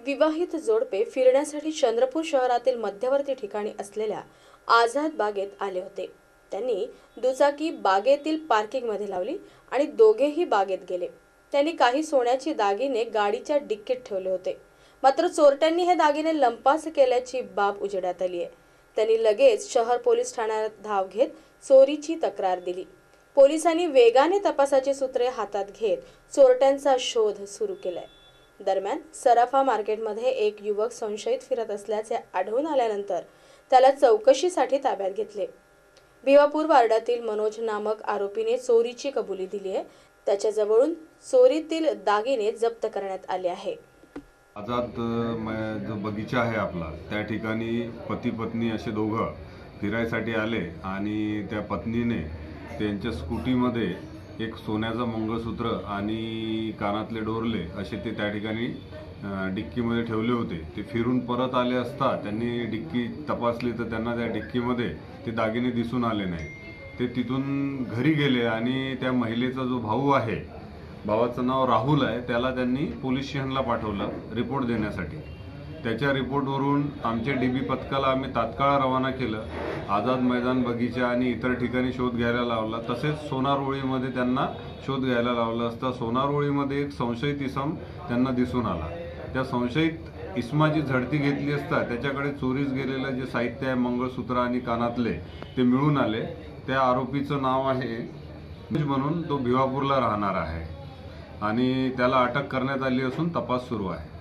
विवाहित जोडपे फिरण्यासाठी चंद्रपूर शहरातील मध्यवर्ती ठिकाणी असलेल्या आझाद बागेत आले होते। त्यांनी दुचाकी बागेतील पार्किंगमध्ये लावली आणि दोघेही बागेत गेले। त्यांनी काही सोन्याचे दागिने गाडीच्या डिक्कीत ठेवले होते। मात्र चोरट्यांनी हे दागिने लंपास केल्याची बाब उजेडात आली आहे। त्यांनी लगेच शहर पोलीस ठाण्यात धाव घेत चोरीची तक्रार दिली। पोलिसांनी वेगाने तपासाची सूत्रे हातात घेत चोरट्यांचा शोध सुरू केलाय। दरम्यान सराफा मार्केटमध्ये एक युवक संशयित फिरत असल्याचे आढळून आल्यानंतर त्याला चौकशीसाठी ताब्यात घेतले। भिवापूर वार्डातील मनोज नामक आरोपीने चोरीची कबुली दिली आहे। त्याच्याजवळून चोरीतील दागिने जप्त करण्यात आले आहे। आझाद जो बगीचा आहे आपला, त्या ठिकाणी पती पत्नी असे दोघं फिरायसाठी आले आणि त्या पत्नीने त्यांच्या स्कूटीमध्ये एक सोन्याचं मंगळसूत्र आणि कानातले डोरले असे ते त्या ठिकाणी डिक्कीमध्ये ठेवले होते। ते फिरून परत आले असता त्यांनी डिक्की तपासली तर त्यांना त्या डिक्कीमध्ये ते दागिने दिसून आले नाही। ते तिथून घरी गेले आणि त्या महिलेचा जो भाऊ आहे, भावाचं नाव राहुल आहे, त्याला त्यांनी पोलीस स्टेशनला पाठवलं रिपोर्ट देण्यासाठी। त्याच्या रिपोर्टवरून आमचे डीबी पथकाला आम्ही तात्काळ रवाना केलं। आझाद मैदान बगीचा आणि इतर ठिकाणी शोध घ्यायला लावला। तसेच सोनारओळीमध्ये त्यांना शोध घ्यायला लावला असता सोनारओळीमध्ये एक संशयित इसम त्यांना दिसून आला। त्या संशयित इसमाची झडती घेतली असता त्याच्याकडे चोरीस गेलेलं जे साहित्य आहे, मंगळसूत्र आणि कानातले, ते मिळून आले। त्या आरोपीचं नाव आहे म्हणून, तो भिवापूरला राहणार आहे आणि त्याला अटक करण्यात आली असून तपास सुरू आहे।